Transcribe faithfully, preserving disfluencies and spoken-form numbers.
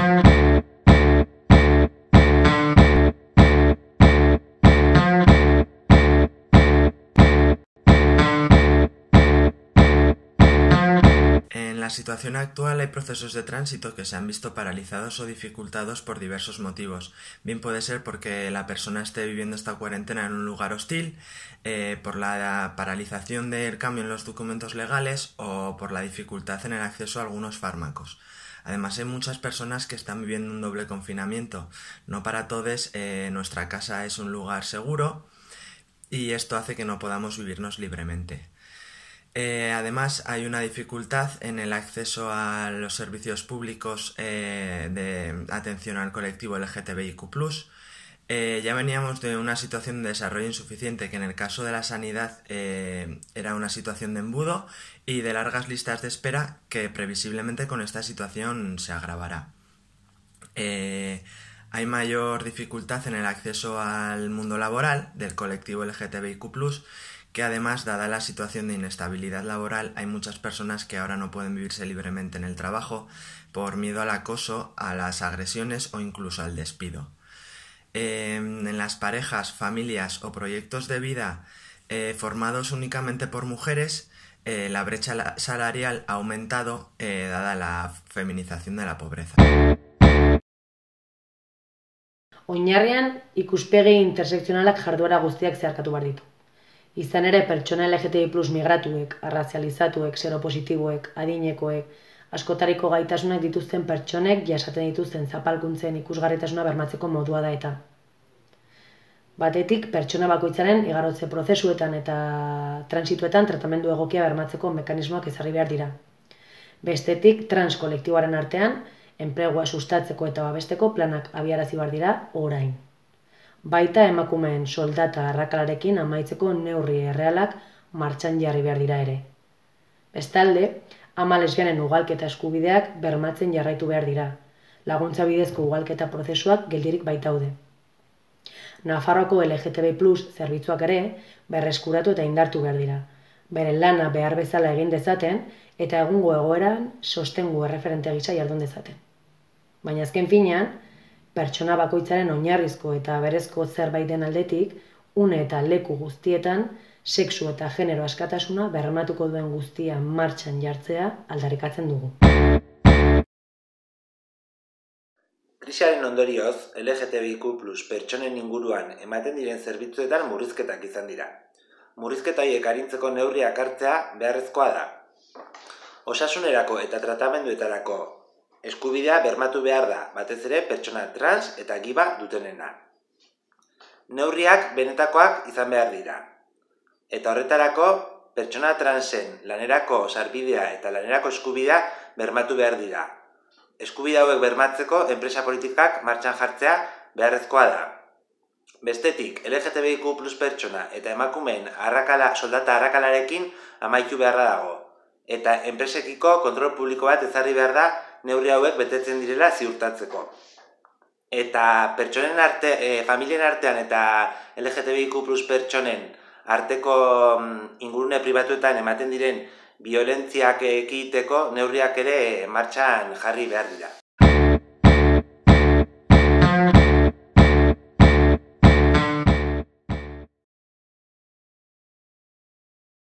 En la situación actual hay procesos de tránsito que se han visto paralizados o dificultados por diversos motivos. Bien puede ser porque la persona esté viviendo esta cuarentena en un lugar hostil, eh, por la paralización del cambio en los documentos legales o por la dificultad en el acceso a algunos fármacos. Además hay muchas personas que están viviendo un doble confinamiento. No para todos eh, nuestra casa es un lugar seguro y esto hace que no podamos vivirnos libremente. Eh, además, hay una dificultad en el acceso a los servicios públicos eh, de atención al colectivo L G T B I Q plus. Eh, ya veníamos de una situación de desarrollo insuficiente que en el caso de la sanidad eh, era una situación de embudo y de largas listas de espera que previsiblemente con esta situación se agravará. Eh, hay mayor dificultad en el acceso al mundo laboral del colectivo L G T B I Q plus, que además, dada la situación de inestabilidad laboral, hay muchas personas que ahora no pueden vivirse libremente en el trabajo por miedo al acoso, a las agresiones o incluso al despido. Eh, en las parejas, familias o proyectos de vida eh, formados únicamente por mujeres, eh, la brecha salarial ha aumentado eh, dada la feminización de la pobreza. Oinarrian, ikuspegi intersekzionalak jarduera guztiak zeharkatu behar ditu. Izan ere, pertsona L G T B I plus migratuek, arrazializatuek, seropositiboek, adinekoek, askotariko gaitasunak dituzten pertsonek jasaten dituzten zapalkuntzen ikusgarritasuna bermatzeko modua da eta. Batetik, pertsona bakoitzaren igarotze prozesuetan eta transituetan tratamendu egokia bermatzeko mekanismoak ezarri behar dira. Bestetik, trans kolektiboaren artean, enplegua sustatzeko eta babesteko planak abiarazi behar dira orain. Baita emakumeen soldata arrakalarekin amaitzeko neurri errealak martxan jarri behar dira ere. Bestalde, ama lesbianen ugalketa eskubideak bermatzen jarraitu behar dira. Laguntza bidezko ugalketa prozesuak geldirik baitaude. Nafarroako L G T B I plus zerbitzuak ere berreskuratu eta indartu behar dira. Beren lana behar bezala egin dezaten eta egungo egoeran sostengu erreferente gisa jardun dezaten. Baina azken finean, pertsona bakoitzaren oinarrizko eta berezko zerbait den aldetik, une eta leku guztietan, sexu eta genero askatasuna bermatuko duen guztia martxan jartzea aldarrikatzen dugu. Krisiaren ondorioz, L G T B I Q plus pertsonen inguruan ematen diren zerbitzuetan murrizketak izan dira. Murrizketa horiek arintzeko neurriak hartzea beharrezkoa da. Osasunerako eta tratamenduetarako eskubidea bermatu behar da, batez ere pertsona trans eta giba dutenena. Neurriak benetakoak izan behar dira. Eta horretarako, pertsona transen lanerako sarbidea eta lanerako eskubidea bermatu behar dira. Eskubidea hauek bermatzeko enpresa politikak martxan jartzea beharrezkoa da. Bestetik, L G T B I Q plus pertsona eta emakumeen arrakala, soldata arrakalarekin amaitu beharra dago. Eta enpresekiko kontrol publiko bat ezarri behar da neurri hauek betetzen direla ziurtatzeko. Eta pertsonen arte, e, familien artean eta L G T B I Q plus pertsonen arteko ingurune pribatuetan ematen diren biolentziak ekiditeko neurriak ere martxan jarri behar dira.